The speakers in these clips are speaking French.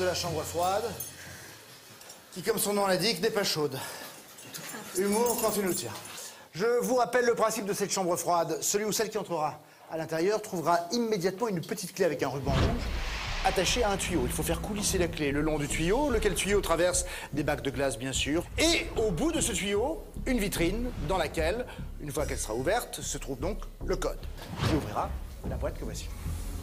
de la chambre froide, qui, comme son nom l'indique, n'est pas chaude. Humour quand tu nous tiens. Je vous rappelle le principe de cette chambre froide. Celui ou celle qui entrera à l'intérieur trouvera immédiatement une petite clé avec un ruban rouge attachée à un tuyau. Il faut faire coulisser la clé le long du tuyau, lequel tuyau traverse des bacs de glace, bien sûr. Et au bout de ce tuyau, une vitrine dans laquelle, une fois qu'elle sera ouverte, se trouve donc le code qui ouvrira la boîte que voici.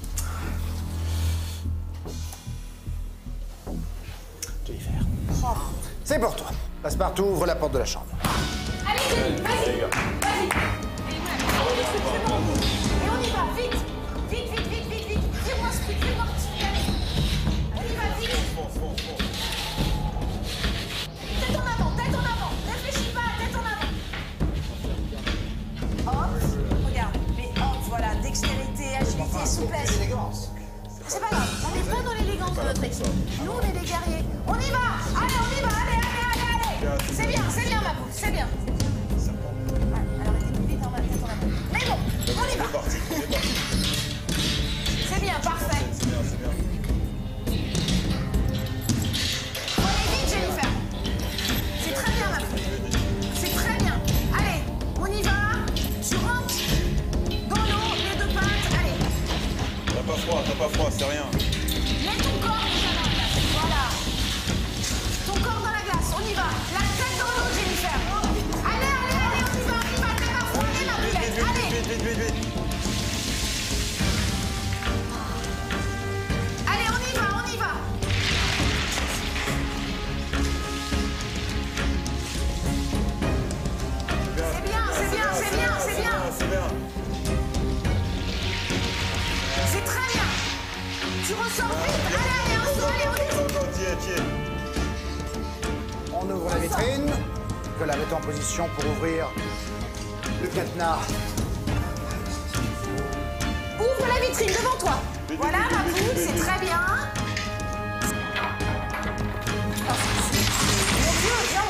Jennifer. Oh. C'est pour toi. Passepartout, ouvre la porte de la chambre. Allez, vas-y, vas-y. Et on y va, vite. Vite, vite, vite, vite, vite. Fais-moi ce truc, fais-moi ce truc. On y va, vite. Tête en avant, tête en avant. Réfléchis pas, tête en avant. Hop, regarde. Mais hop, voilà, dextérité, agilité, souplesse. C'est pas grave, on n'est pas dans l'élégance de notre équipe. Nous, on est des guerriers. On y va. Allez, on y va, allez, allez, allez, allez. C'est bien, ma poule, c'est bien. Alors, mettez plus vite en tête en avant. Mais bon, on y va. C'est bien, parfait. Allez, vite, Jennifer. C'est très bien, ma poule. C'est très bien. Allez, on y va. Tu rentres dans l'eau, les deux pattes. Allez. T'as pas froid, c'est rien. Mets ton corps déjà dans la glace. Voilà. Ton corps dans la glace, on y va. La tête dans l'eau, Jennifer. Allez, allez, allez, on y va. T'as pas froid, ma poulette. Allez. Vite. Allez, on y va. C'est bien. C'est très bien. Tu ressors vite. Allez, on y va. On ouvre la vitrine. Je la mets en position pour ouvrir le cadenas. Ouvre la vitrine devant toi. Voilà, ma poule, c'est très bien. Mon Dieu, viens.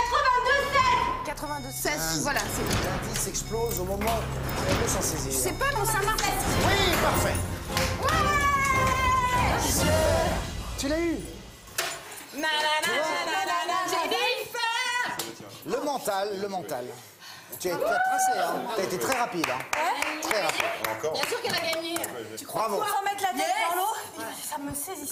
82,16. Voilà, c'est bon. L'indice explose au moment où elle veut s'en saisir. C'est pas bon, ça marche. Oui, parfait. Ouais. Tu l'as eu. Le mental. Tu as été pressé, hein. Tu as été très rapide, hein. Très rapide. Encore. Bien sûr qu'elle a gagné. Tu crois Bravo. Faut remettre la tête dans l'eau. Ça me saisit.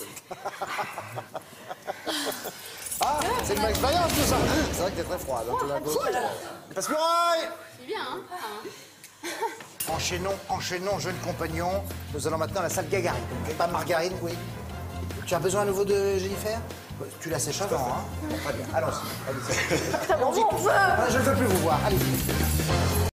Ah, c'est une bonne expérience tout ça. C'est vrai que t'es très froide, hein, tout d'un coup. Passe-muraille. C'est bien, hein. Enchaînons, jeunes compagnons. Nous allons maintenant à la salle Gagarine. Pas Margarine, oui. Tu as besoin à nouveau de Jennifer? Tu la sèches avant, hein. Très bien, allons-y. Je ne veux plus vous voir, allez-y.